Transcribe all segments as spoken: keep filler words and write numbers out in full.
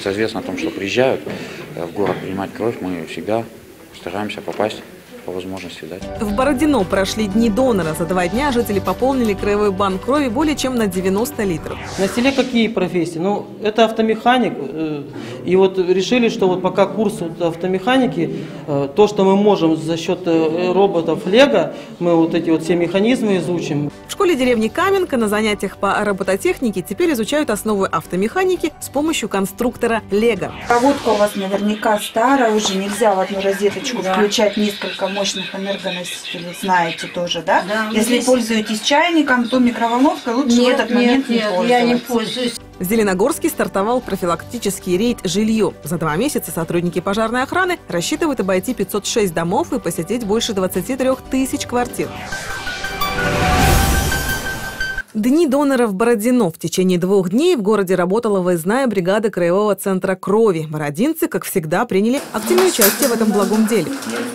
становится известно о том, что приезжают в город принимать кровь, мы всегда стараемся попасть по возможности дать. В Бородино прошли дни донора. За два дня жители пополнили краевой банк крови более чем на девяносто литров. На селе какие профессии? Ну, это автомеханик. И вот решили, что вот пока курс автомеханики, то, что мы можем за счет роботов Лего, мы вот эти вот все механизмы изучим. В школе деревни Каменка на занятиях по робототехнике теперь изучают основы автомеханики с помощью конструктора Лего. Проводка у вас наверняка старая, уже нельзя в одну розеточку да. включать несколько мощных энергоносителей, знаете тоже, да? Да. Если здесь... пользуетесь чайником, то микроволновкой лучше нет, в этот момент нет, не пользоваться. Я не пользуюсь. В Зеленогорске стартовал профилактический рейд «Жилье». За два месяца сотрудники пожарной охраны рассчитывают обойти пятьсот шесть домов и посетить больше двадцати трёх тысяч квартир. Дни донора в Бородино. В течение двух дней в городе работала выездная бригада Краевого центра крови. Бородинцы, как всегда, приняли активное участие в этом благом деле.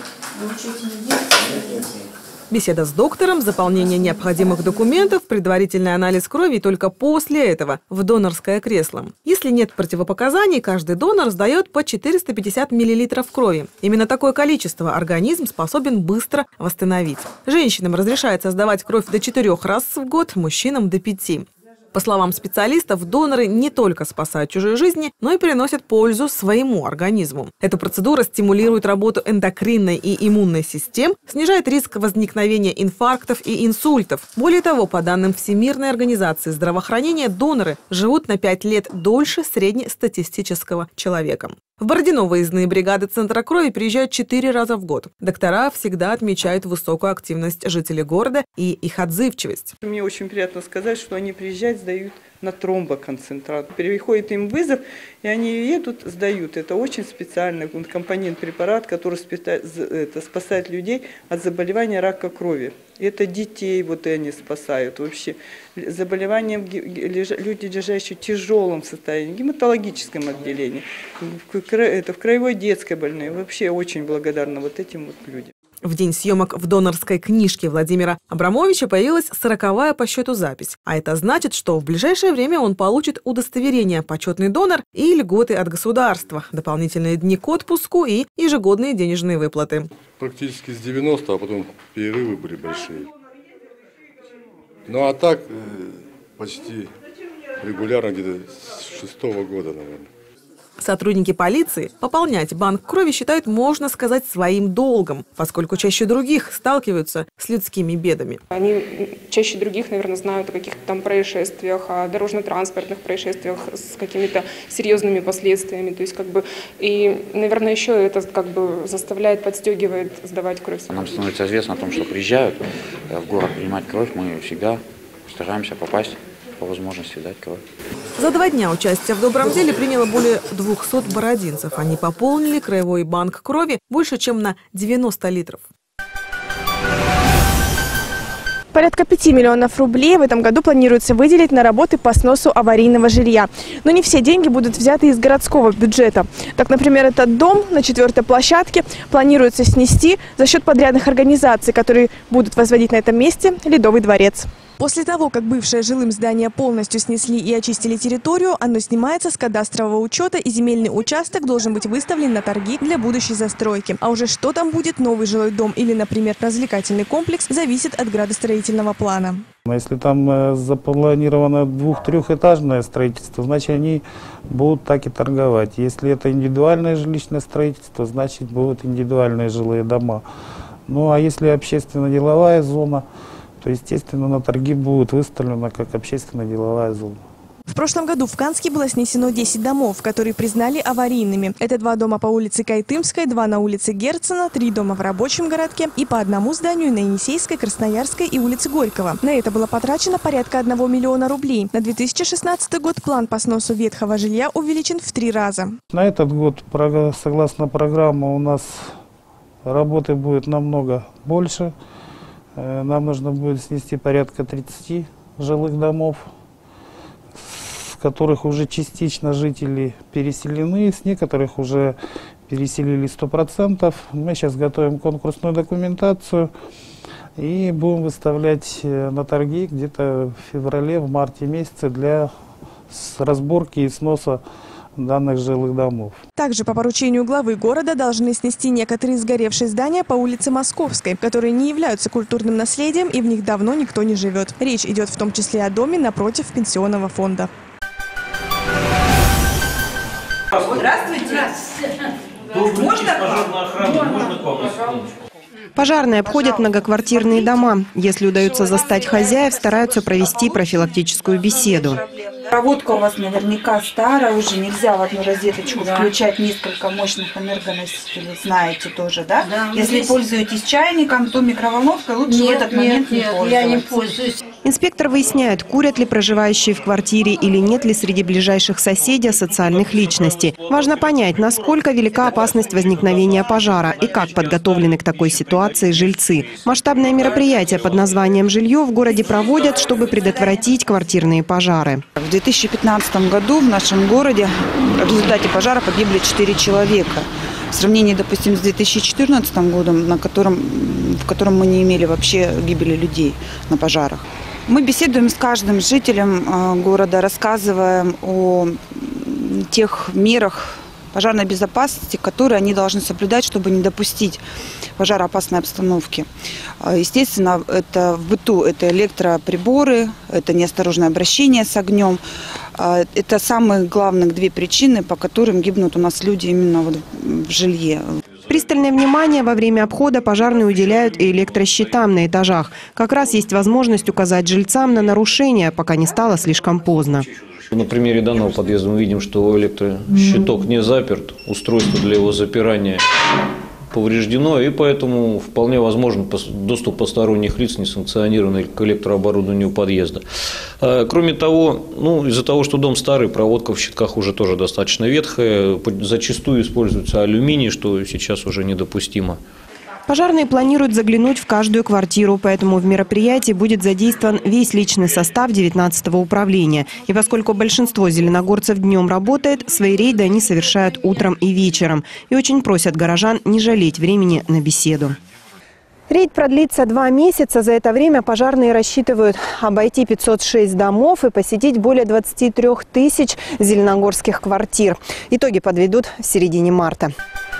Беседа с доктором, заполнение необходимых документов, предварительный анализ крови и только после этого в донорское кресло. Если нет противопоказаний, каждый донор сдает по четыреста пятьдесят миллилитров крови. Именно такое количество организм способен быстро восстановить. Женщинам разрешается сдавать кровь до четырех раз в год, мужчинам до пяти. По словам специалистов, доноры не только спасают чужие жизни, но и приносят пользу своему организму. Эта процедура стимулирует работу эндокринной и иммунной систем, снижает риск возникновения инфарктов и инсультов. Более того, по данным Всемирной организации здравоохранения, доноры живут на пять лет дольше среднестатистического человека. В Бородино выездные бригады Центра крови приезжают четыре раза в год. Доктора всегда отмечают высокую активность жителей города и их отзывчивость. Мне очень приятно сказать, что они приезжают, сдают на тромбоконцентрат. Переходит им вызов, и они едут, сдают. Это очень специальный компонент препарат, который спасает людей от заболевания рака крови. Это детей вот и они спасают. Вообще заболевания, люди, лежащие в тяжелом состоянии, в гематологическом отделении, это в краевой детской больной. Вообще очень благодарна вот этим вот людям. В день съемок в донорской книжке Владимира Абрамовича появилась сороковая по счету запись. А это значит, что в ближайшее время он получит удостоверение «Почетный донор» и льготы от государства, дополнительные дни к отпуску и ежегодные денежные выплаты. Практически с девяноста, а потом перерывы были большие. Ну а так почти регулярно где-то с шестого года, наверное. Сотрудники полиции пополнять банк крови считают, можно сказать, своим долгом, поскольку чаще других сталкиваются с людскими бедами. Они чаще других, наверное, знают о каких-то там происшествиях, о дорожно-транспортных происшествиях с какими-то серьезными последствиями. То есть, как бы, и, наверное, еще это как бы заставляет, подстегивает сдавать кровь. Нам становится известно о том, что приезжают в город принимать кровь, мы всегда стараемся попасть по возможности дать кровь. За два дня участие в добром деле приняло более двухсот бородинцев. Они пополнили краевой банк крови больше, чем на девяносто литров. Порядка пяти миллионов рублей в этом году планируется выделить на работы по сносу аварийного жилья. Но не все деньги будут взяты из городского бюджета. Так, например, этот дом на четвертой площадке планируется снести за счет подрядных организаций, которые будут возводить на этом месте Ледовый дворец. После того, как бывшее жилым здание полностью снесли и очистили территорию, оно снимается с кадастрового учета, и земельный участок должен быть выставлен на торги для будущей застройки. А уже что там будет, новый жилой дом или, например, развлекательный комплекс, зависит от градостроительного плана. Если там запланировано двух-трехэтажное строительство, значит, они будут так и торговать. Если это индивидуальное жилищное строительство, значит, будут индивидуальные жилые дома. Ну а если общественно-деловая зона, то, естественно, на торги будет выставлена как общественно-деловая зона. В прошлом году в Канске было снесено десять домов, которые признали аварийными. Это два дома по улице Кайтымской, два на улице Герцена, три дома в рабочем городке и по одному зданию на Енисейской, Красноярской и улице Горького. На это было потрачено порядка одного миллиона рублей. На две тысячи шестнадцатый год план по сносу ветхого жилья увеличен в три раза. На этот год, согласно программе, у нас работы будет намного больше. Нам нужно будет снести порядка тридцати жилых домов, с которых уже частично жители переселены, с некоторых уже переселили сто процентов. Мы сейчас готовим конкурсную документацию и будем выставлять на торги где-то в феврале, в марте месяце для разборки и сноса данных жилых домов. Также по поручению главы города должны снести некоторые сгоревшие здания по улице Московской, которые не являются культурным наследием и в них давно никто не живет. Речь идет в том числе о доме напротив пенсионного фонда. Здравствуйте. Можно? Пожарные обходят многоквартирные дома. Если удается застать хозяев, стараются провести профилактическую беседу. Проводка у вас наверняка старая, уже нельзя в одну розеточку да. включать несколько мощных энергоносителей, знаете тоже, да? да Если есть... пользуетесь чайником, то микроволновкой лучше нет, в этот нет, момент нет, не пользоваться. Я не пользуюсь. Инспектор выясняет, курят ли проживающие в квартире или нет ли среди ближайших соседей социальных личностей. Важно понять, насколько велика опасность возникновения пожара и как подготовлены к такой ситуации жильцы. Масштабное мероприятие под названием «Жилье» в городе проводят, чтобы предотвратить квартирные пожары. В две тысячи пятнадцатом году в нашем городе в результате пожара погибли четыре человека. В сравнении, допустим, с две тысячи четырнадцатым годом, на котором, в котором мы не имели вообще гибели людей на пожарах. Мы беседуем с каждым жителем города, рассказываем о тех мерах пожарной безопасности, которые они должны соблюдать, чтобы не допустить пожароопасной обстановки. Естественно, это в быту это электроприборы, это неосторожное обращение с огнем. Это самые главные две причины, по которым гибнут у нас люди именно вот в жилье. Пристальное внимание во время обхода пожарные уделяют и электрощитам на этажах. Как раз есть возможность указать жильцам на нарушения, пока не стало слишком поздно. На примере данного подъезда мы видим, что электрощиток не заперт, устройство для его запирания повреждено, и поэтому вполне возможен доступ посторонних лиц, несанкционированный к электрооборудованию подъезда. Кроме того, ну, из-за того, что дом старый, проводка в щитках уже тоже достаточно ветхая, зачастую используется алюминий, что сейчас уже недопустимо. Пожарные планируют заглянуть в каждую квартиру, поэтому в мероприятии будет задействован весь личный состав девятнадцатого управления. И поскольку большинство зеленогорцев днем работает, свои рейды они совершают утром и вечером. И очень просят горожан не жалеть времени на беседу. Рейд продлится два месяца. За это время пожарные рассчитывают обойти пятьсот шесть домов и посетить более двадцати трёх тысяч зеленогорских квартир. Итоги подведут в середине марта.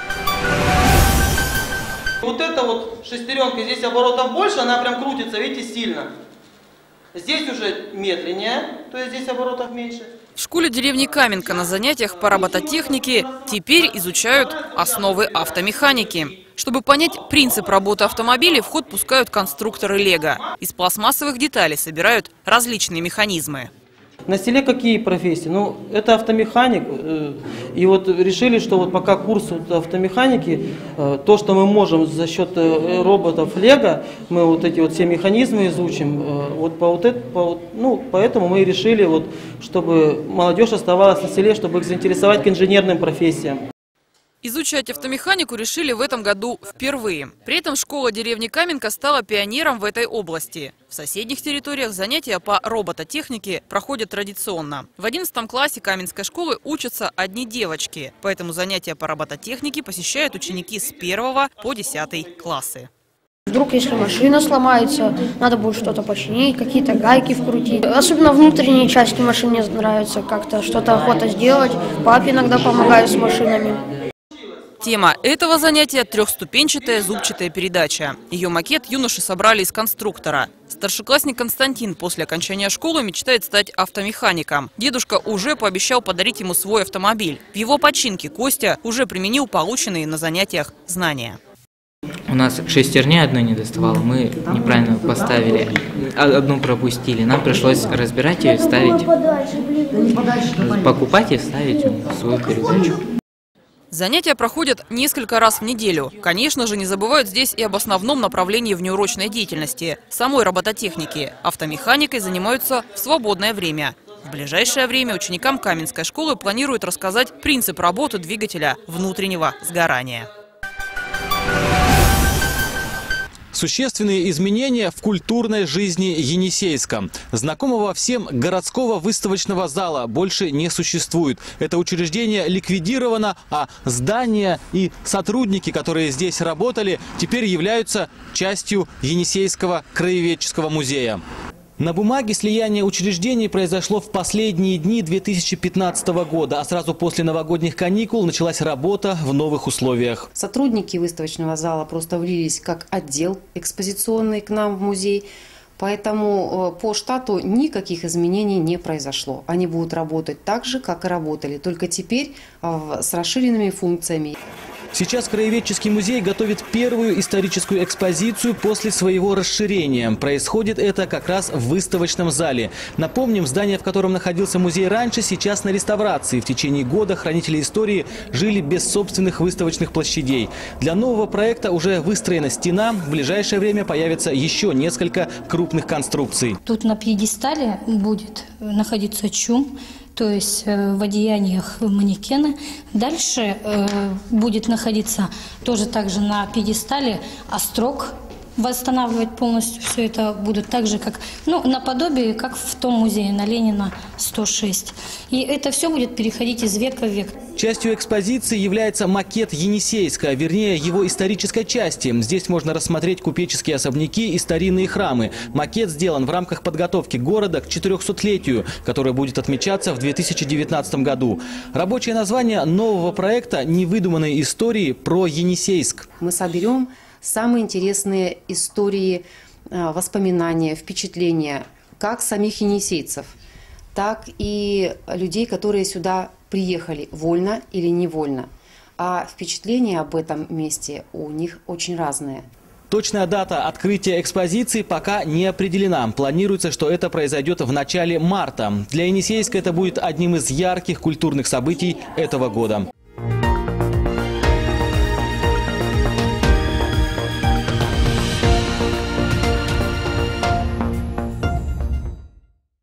Вот эта вот шестеренка, здесь оборотов больше, она прям крутится, видите, сильно. Здесь уже медленнее, то есть здесь оборотов меньше. В школе деревни Каменка на занятиях по робототехнике теперь изучают основы автомеханики. Чтобы понять принцип работы автомобилей, в ход пускают конструкторы Лего. Из пластмассовых деталей собирают различные механизмы. На селе какие профессии? Ну, это автомеханик. И вот решили, что вот пока курс автомеханики, то, что мы можем за счет роботов Лего, мы вот эти вот все механизмы изучим. Вот по вот это, по, ну, поэтому мы и решили, вот, чтобы молодежь оставалась на селе, чтобы их заинтересовать к инженерным профессиям. Изучать автомеханику решили в этом году впервые. При этом школа деревни Каменка стала пионером в этой области. В соседних территориях занятия по робототехнике проходят традиционно. В одиннадцатом классе Каменской школы учатся одни девочки. Поэтому занятия по робототехнике посещают ученики с первого по десятый классы. Вдруг, если машина сломается, надо будет что-то починить, какие-то гайки вкрутить. Особенно внутренние части машины мне нравятся, как-то что-то охота сделать. Папе иногда помогаю с машинами. Тема этого занятия – трехступенчатая зубчатая передача. Ее макет юноши собрали из конструктора. Старшеклассник Константин после окончания школы мечтает стать автомехаником. Дедушка уже пообещал подарить ему свой автомобиль. В его починке Костя уже применил полученные на занятиях знания. У нас шестерни одной не доставало, мы неправильно поставили, одну пропустили. Нам пришлось разбирать ее и ставить, покупать и ставить в свою передачу. Занятия проходят несколько раз в неделю. Конечно же, не забывают здесь и об основном направлении внеурочной деятельности – самой робототехники. Автомеханикой занимаются в свободное время. В ближайшее время ученикам Каменской школы планируют рассказать принцип работы двигателя внутреннего сгорания. Существенные изменения в культурной жизни Енисейска. Знакомого всем городского выставочного зала больше не существует. Это учреждение ликвидировано, а здания и сотрудники, которые здесь работали, теперь являются частью Енисейского краеведческого музея. На бумаге слияние учреждений произошло в последние дни две тысячи пятнадцатого года, а сразу после новогодних каникул началась работа в новых условиях. Сотрудники выставочного зала просто влились как отдел экспозиционный к нам в музей. Поэтому по штату никаких изменений не произошло. Они будут работать так же, как и работали, только теперь с расширенными функциями. Сейчас Краеведческий музей готовит первую историческую экспозицию после своего расширения. Происходит это как раз в выставочном зале. Напомним, здание, в котором находился музей раньше, сейчас на реставрации. В течение года хранители истории жили без собственных выставочных площадей. Для нового проекта уже выстроена стена. В ближайшее время появится еще несколько крупных конструкций. Тут на пьедестале будет находиться чум, то есть э, в одеяниях манекена. Дальше э, будет находиться тоже также на пьедестале острог, восстанавливать полностью все это будут так же, как, ну, наподобие, как в том музее на Ленина сто шесть. И это все будет переходить из века в век. Частью экспозиции является макет Енисейска, вернее его исторической части. Здесь можно рассмотреть купеческие особняки и старинные храмы. Макет сделан в рамках подготовки города к четырехсотлетию, которое будет отмечаться в две тысячи девятнадцатом году. Рабочее название нового проекта «Невыдуманные истории про Енисейск». Мы соберем самые интересные истории, воспоминания, впечатления как самих енисейцев, так и людей, которые сюда приехали, вольно или невольно. А впечатления об этом месте у них очень разные. Точная дата открытия экспозиции пока не определена. Планируется, что это произойдет в начале марта. Для Енисейска это будет одним из ярких культурных событий этого года.